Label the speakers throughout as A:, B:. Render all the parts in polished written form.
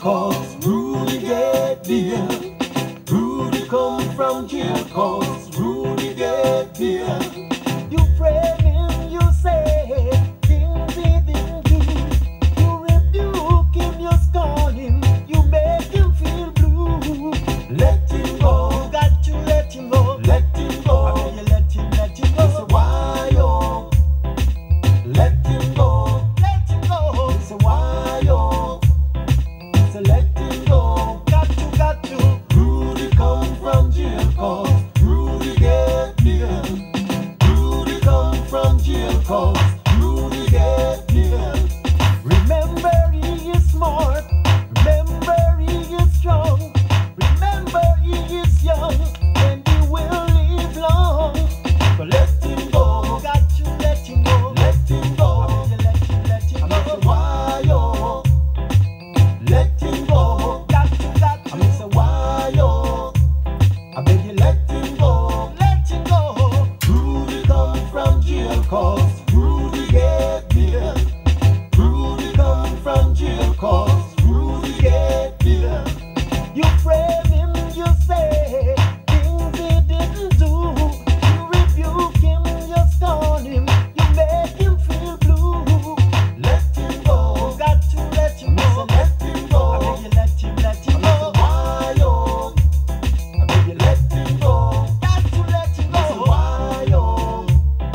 A: cause Rudy get beer. Rudy come from jail cause Rudy get beer.
B: You frame him, you say things he didn't do. You rebuke him, you scorn him, you make him feel blue.
A: Let him go.
B: You got to let him go.
A: Let him go.
B: I mean, you let him go.
A: It's a why yo. Let him go.
B: Let him go.
A: It's a why yo. So let him go.
B: Got to.
A: Rudy come from jail cause Rudy get beer. Rudy come from jail cause Rudy get beer.
B: Remember he is smart. Remember he is strong. Remember he is young and he will live long.
A: So let him go.
B: You got to let him go.
A: Let him go.
B: I mean, you let him
A: I
B: go.
A: mean, why yo? Let him go.
B: Got to.
A: I mean, say why yo? I beg you, let him go.
B: Let him go.
A: Rudy come from jail cause Rudy get beer. Rudy come from jail cause Rudy get beer.
B: You frame him, you say things he didn't do. You rebuke him, you scorn him, you make him feel blue.
A: Let him go.
B: You got to let him
A: So
B: go.
A: let him
B: I
A: go.
B: beg you, let him
A: So
B: go.
A: why yo? I beg you, let him go.
B: Got to let him
A: So
B: go.
A: why yo?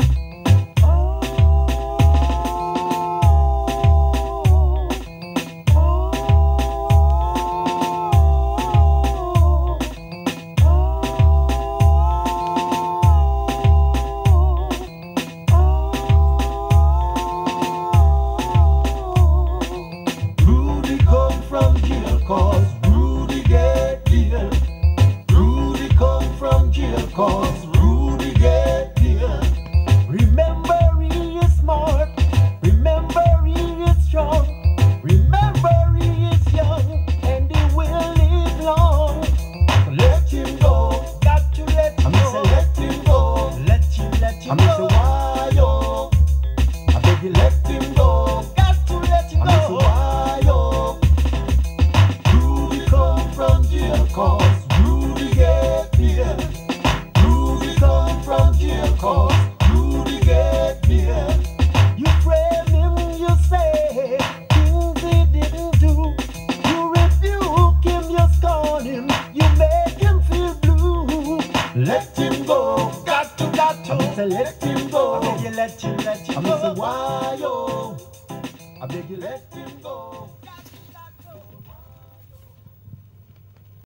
A: Rudy come from jail cause Rudy get beer. Rudy come from jail cause Rudy get beer.
B: Remember he is smart. Remember he is strong. Remember he is young and he will live long.
A: So let him go.
B: Got to let him
A: I
B: go.
A: say let him go.
B: Let him
A: I say
B: go.
A: why yo? I beg you let him go.
B: Got to let him
A: I say
B: go.
A: why yo? Rudy come from jail cause Rudy get beer. Rudy come from jail cause Rudy get beer.
B: You frame him, you say things he didn't do. You rebuke him, you scorn him, you make him feel blue.
A: Let him go.
B: Got to.
A: I say let him
B: I
A: go.
B: beg you, let him
A: I say
B: go.
A: why yo? I beg you let him